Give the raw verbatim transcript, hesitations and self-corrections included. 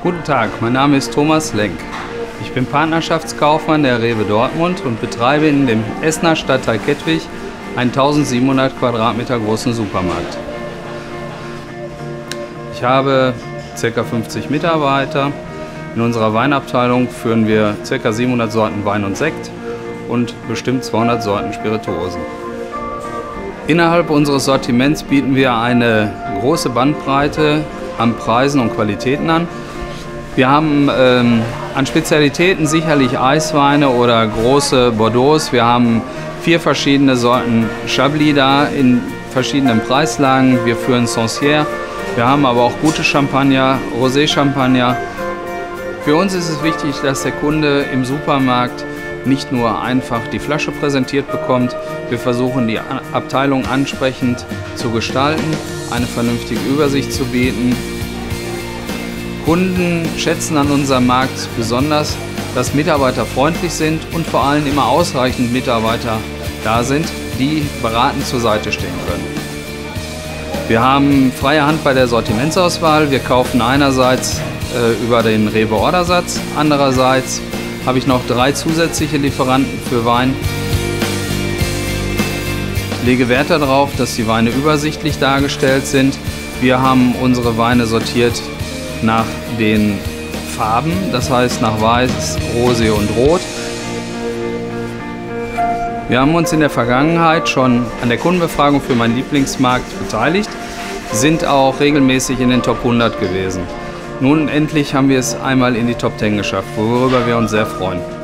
Guten Tag, mein Name ist Thomas Lenk. Ich bin Partnerschaftskaufmann der Rewe Dortmund und betreibe in dem Essener Stadtteil Kettwig einen tausendsiebenhundert Quadratmeter großen Supermarkt. Ich habe ca. fünfzig Mitarbeiter. In unserer Weinabteilung führen wir ca. siebenhundert Sorten Wein und Sekt und bestimmt zweihundert Sorten Spirituosen. Innerhalb unseres Sortiments bieten wir eine große Bandbreite an Preisen und Qualitäten an. Wir haben ähm, an Spezialitäten sicherlich Eisweine oder große Bordeaux. Wir haben vier verschiedene Sorten Chablis da in verschiedenen Preislagen. Wir führen Sancerre. Wir haben aber auch gute Champagner, Rosé-Champagner. Für uns ist es wichtig, dass der Kunde im Supermarkt nicht nur einfach die Flasche präsentiert bekommt. Wir versuchen, die Abteilung ansprechend zu gestalten, eine vernünftige Übersicht zu bieten. Kunden schätzen an unserem Markt besonders, dass Mitarbeiter freundlich sind und vor allem immer ausreichend Mitarbeiter da sind, die beratend zur Seite stehen können. Wir haben freie Hand bei der Sortimentsauswahl. Wir kaufen einerseits äh, über den Rewe Ordersatz, andererseits habe ich noch drei zusätzliche Lieferanten für Wein. Ich lege Wert darauf, dass die Weine übersichtlich dargestellt sind. Wir haben unsere Weine sortiert nach den Farben, das heißt nach Weiß, Rosé und Rot. Wir haben uns in der Vergangenheit schon an der Kundenbefragung für meinen Lieblingsmarkt beteiligt, sind auch regelmäßig in den Top hundert gewesen. Nun endlich haben wir es einmal in die Top zehn geschafft, worüber wir uns sehr freuen.